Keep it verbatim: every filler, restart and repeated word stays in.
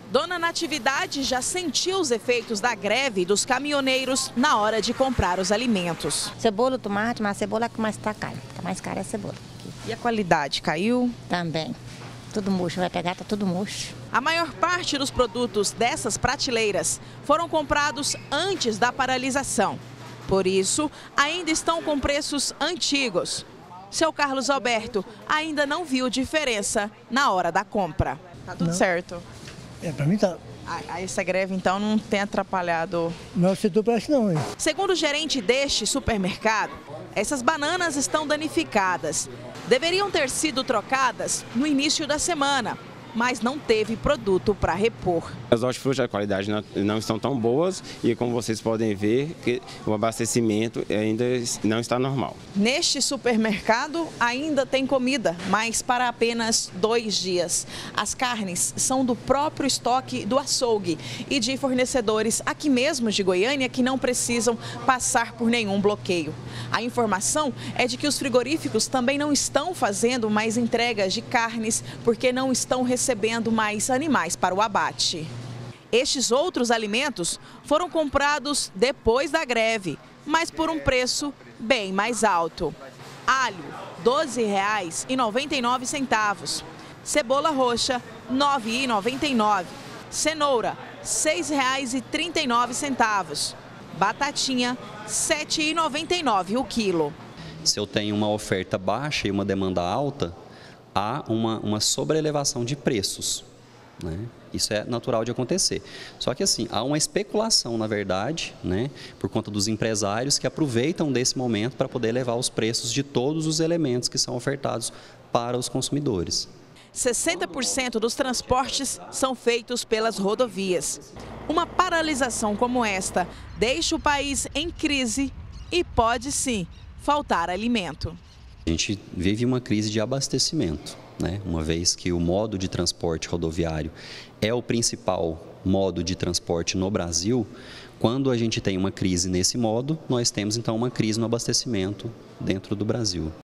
Dona Natividade já sentiu os efeitos da greve dos caminhoneiros na hora de comprar os alimentos. Cebola, tomate, mas a cebola é que mais está cara. Está mais cara é a cebola. E a qualidade caiu? Também. Tudo murcho, vai pegar, tá tudo murcho. A maior parte dos produtos dessas prateleiras foram comprados antes da paralisação. Por isso, ainda estão com preços antigos. Seu Carlos Alberto ainda não viu diferença na hora da compra. Tá tudo Não. certo? É, para mim tá. Ah, essa greve, então, não tem atrapalhado? Meu setor parece não, hein? Segundo o gerente deste supermercado, essas bananas estão danificadas. Deveriam ter sido trocadas no início da semana, mas não teve produto para repor. As hortifrutas de qualidade não, não estão tão boas e, como vocês podem ver, que o abastecimento ainda não está normal. Neste supermercado ainda tem comida, mas para apenas dois dias. As carnes são do próprio estoque do açougue e de fornecedores aqui mesmo de Goiânia que não precisam passar por nenhum bloqueio. A informação é de que os frigoríficos também não estão fazendo mais entregas de carnes porque não estão recebendo recebendo mais animais para o abate. Estes outros alimentos foram comprados depois da greve, mas por um preço bem mais alto. Alho, doze reais e noventa e nove centavos. Cebola roxa, nove reais e noventa e nove centavos. Cenoura, seis reais e trinta e nove centavos. Batatinha, sete reais e noventa e nove centavos o quilo. Se eu tenho uma oferta baixa e uma demanda alta, há uma, uma sobreelevação de preços, né? Isso é natural de acontecer. Só que assim, há uma especulação, na verdade, né, por conta dos empresários que aproveitam desse momento para poder elevar os preços de todos os elementos que são ofertados para os consumidores. sessenta por cento dos transportes são feitos pelas rodovias. Uma paralisação como esta deixa o país em crise e pode sim faltar alimento. A gente vive uma crise de abastecimento, né? Uma vez que o modo de transporte rodoviário é o principal modo de transporte no Brasil. Quando a gente tem uma crise nesse modo, nós temos então uma crise no abastecimento dentro do Brasil.